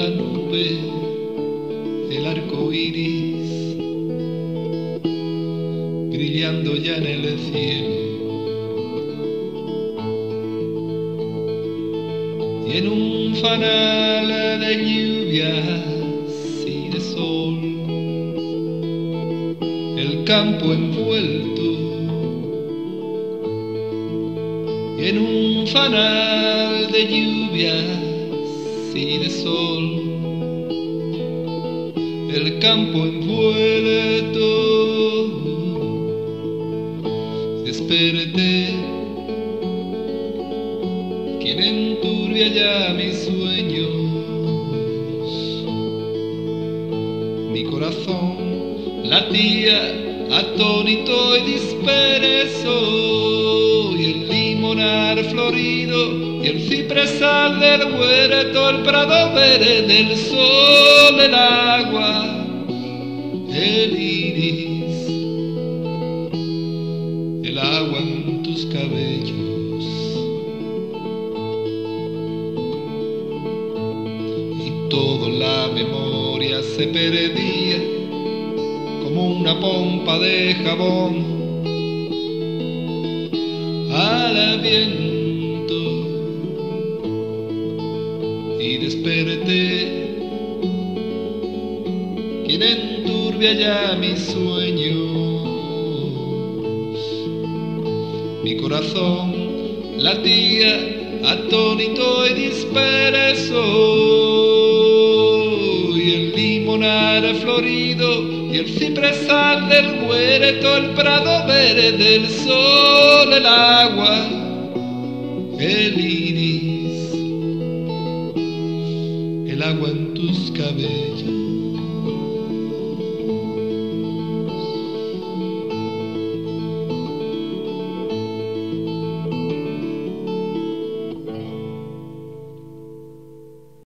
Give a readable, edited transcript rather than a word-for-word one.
nube, el arco iris, brillando ya en el cielo. Y en un fanal de lluvias y de sol, el campo envuelto. Y en un fanal de lluvias y de sol, el campo envuelto. Desperté, quien enturbia ya mis sueños. Mi corazón latía atónito y disperso, y el limonar florido y el cipresal del huerto, el prado verde del sol, el agua, el iris, el agua en tus cabellos. Y toda la memoria se perdía como una pompa de jabón al viento. Y desperté, quien enturbia ya mis sueños. Mi corazón latía atónito y disperso, y el limonar florido y el cipresal del huerto, el prado verde del sol, el agua, el iris, el agua en tus cabellos.